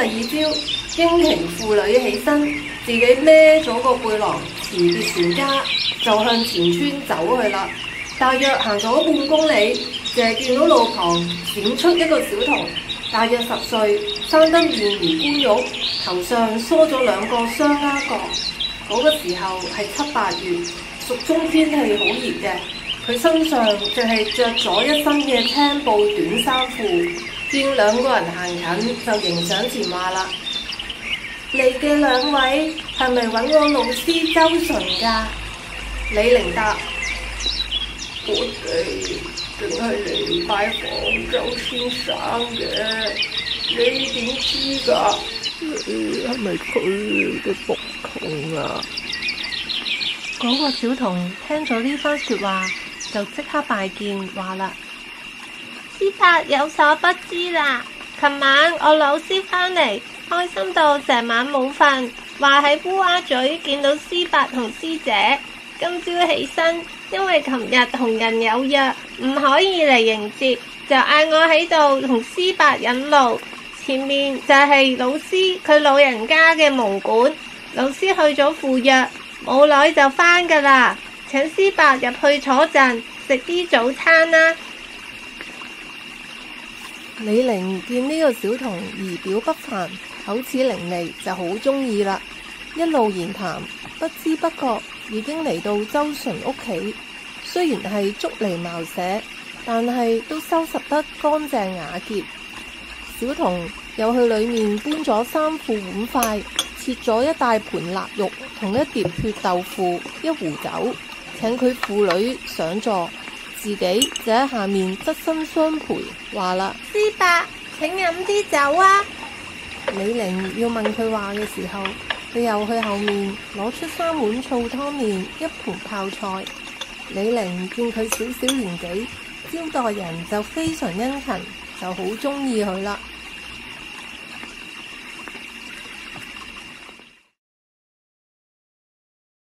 二朝，驚奇婦女起身，自己孭咗個背囊辭別全家，就向前村走去啦。大約行咗半公里，淨係見到路旁閃出一個小童，大約10歲，生得面如冠玉，頭上梳咗2個雙丫角。嗰個時候係7、8月，蜀中天氣好熱嘅，佢身上淨係着咗一身嘅青布短衫褲。見2個人行近，就迎上前話啦：嚟嘅2位係咪揾我老師周純㗎？李玲答：我哋淨係嚟拜訪周先生嘅，你點知㗎？ 係咪佢嘅僕童啊？ 嗰個小童聽咗呢番說話，就即刻拜見，話啦： 師伯有所不知啦，琴晚我老師返嚟，開心到成晚冇瞓，話喺烏鴉嘴見到師伯同師姐。今朝起身，因為琴日同人有約，唔可以嚟迎接，就嗌我喺度同師伯引路。前面就係老師佢老人家嘅蒙館，老師去咗赴約，冇耐就返㗎啦。請師伯入去坐陣，食啲早餐啦。 李玲見呢個小童儀表不凡，口齒伶俐，就好中意啦。一路言談，不知不覺已經嚟到周純屋企。雖然係竹籬茅舍，但係都收拾得乾淨雅潔。小童又去裏面搬咗3副碗筷，切咗一大盤臘肉同一碟血豆腐、一壺酒，請佢父女上座，自己就喺下面側身相陪，話啦： 師伯，請飲啲酒啊！ 李玲要問佢話嘅時候，佢又去後面攞出3碗醋湯麵、一盤泡菜。李玲見佢小小年紀，招待人就非常殷勤，就好中意佢啦。